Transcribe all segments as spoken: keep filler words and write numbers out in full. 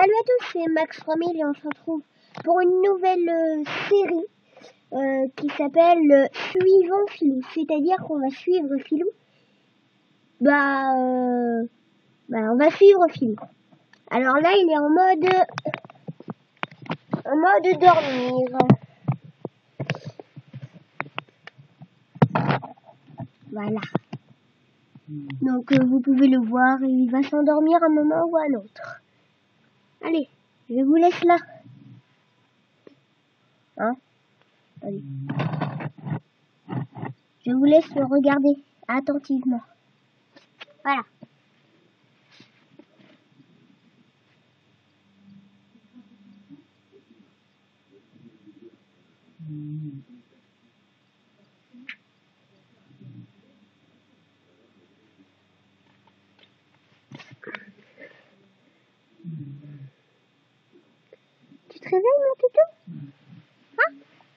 Salut à tous, c'est Max trois mille et on se retrouve pour une nouvelle euh, série euh, qui s'appelle euh, Suivons Filou. C'est-à-dire qu'on va suivre Filou. Bah, euh, bah, on va suivre Filou. Alors là, il est en mode, en mode dormir. Voilà. Donc euh, vous pouvez le voir, il va s'endormir un moment ou un autre. Allez, je vous laisse là. Hein? Allez. Je vous laisse le regarder attentivement. Voilà. Tu te réveilles, mon toutou? Hein?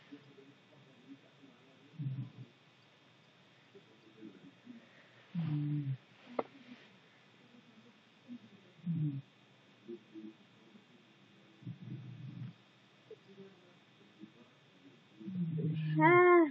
Ah.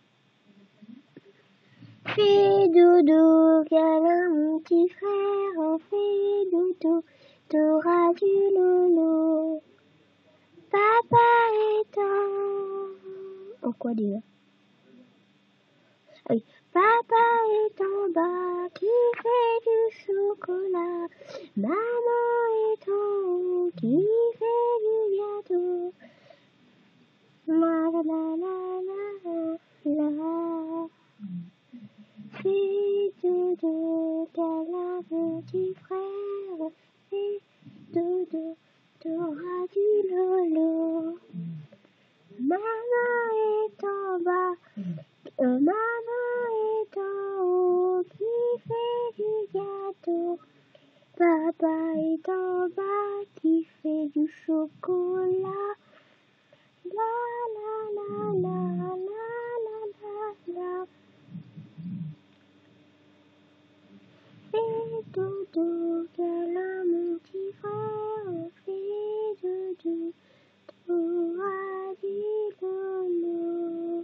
Fais doudou, câlin, mon petit frère, on fait doudou, t'auras du loulou. Papa est en... En quoi déjà? Ah oui. Papa est en bas, qui fait du chocolat. Maman est en haut, qui fait du gâteau. La la la la la la. Fais doudou, câlin, mon petit frère. Fais doudou, t'auras du lolo. Maman est en bas, euh, maman est en haut, qui fait du gâteau. Papa est en bas, qui fait du chocolat. La la la la la la la la. Fais doudou, câlin, mon petit frère. Fais doudou, t'auras du lolo.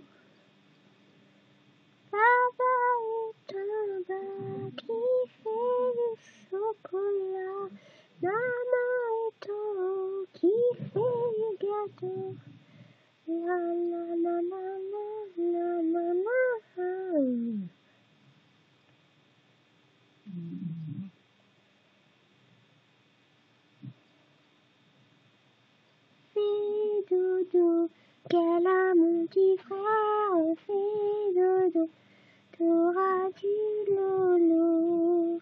Papa est en bas, qui fait du chocolat. Maman est en haut, qui fait du gâteau. La la la la la la la la. Fais doudou, câlin, mon petit frère. Fais doudou, t'auras du lolo.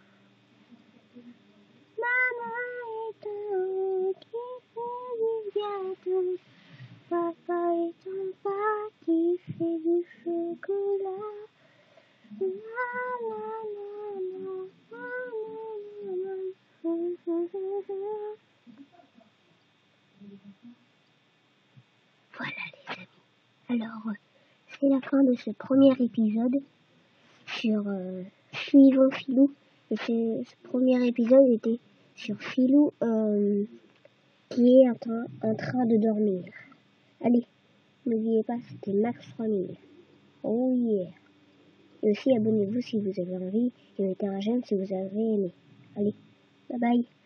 Maman est en haut, qui fait du gâteau. Papa est en bas, qui fait du chocolat. La la la la la la la. Voilà les amis. Alors, euh, c'est la fin de ce premier épisode sur euh, Suivons Filou. Et ce, ce premier épisode était sur Filou euh, qui est en train, en train de dormir. Allez, n'oubliez pas, c'était Max trois mille. Oh yeah. Et aussi abonnez-vous si vous avez envie et mettez un j'aime si vous avez aimé. Allez, bye bye.